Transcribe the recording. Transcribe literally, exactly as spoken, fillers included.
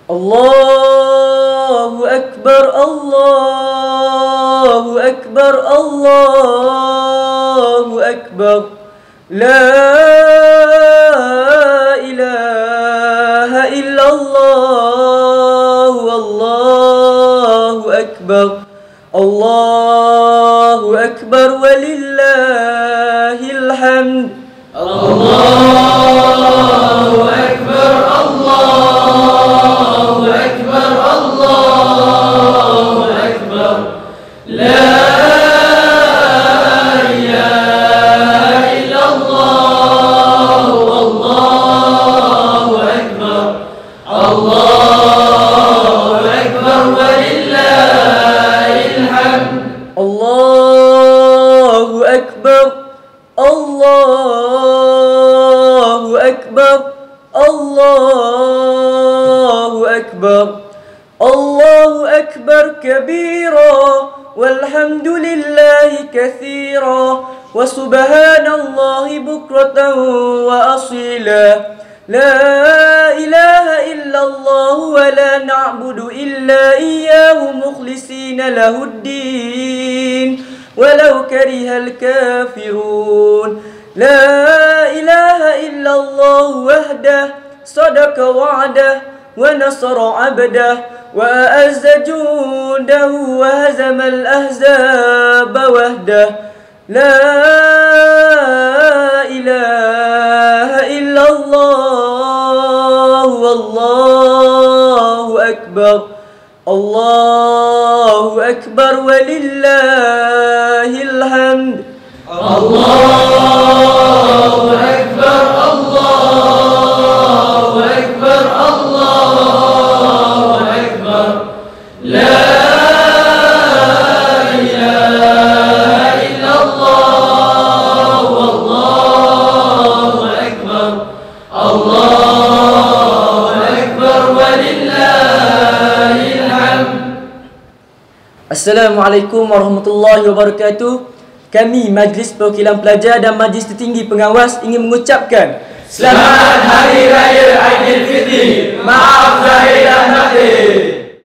Allahu Akbar, Allahu Akbar, Allahu Akbar. La ilaha illallah, Allahu Akbar. Allahu Akbar walillahil hamd. Allahu Akbar, Allahu Akbar, Allahu Akbar. La ilaha illallah, Allahu Akbar. Allahu Akbar walillahil hamd. Allahu Akbar, Allahu Akbar, Allahu Akbar. Allahu Akbar kabira, walhamdulillahi kathira, wa subhanallahi bukratan wa asila. La ilaha illallah wa la na'budu illa iyyahu mukhlisina lahuddin walau karihal kafirun. La ilaha illallah wahdah sadaqa wa'dah wa nasara 'abdah wa a'azza jundahu wa hazama al-ahzaba wahdah. La ilaha illallah, wallahu akbar. Allahu akbar walillahil hamd. Allahu Akbar, Allahu Akbar, Allahu Akbar. La ilaha illallah, Allahu Akbar. Allahu Akbar walillahil hamd. Assalamualaikum warahmatullahi wabarakatuh. Kami Majlis Perwakilan Pelajar dan Majlis Tertinggi Pengawas ingin mengucapkan Selamat Hari Raya Aidilfitri. Maaf zahir dan batin.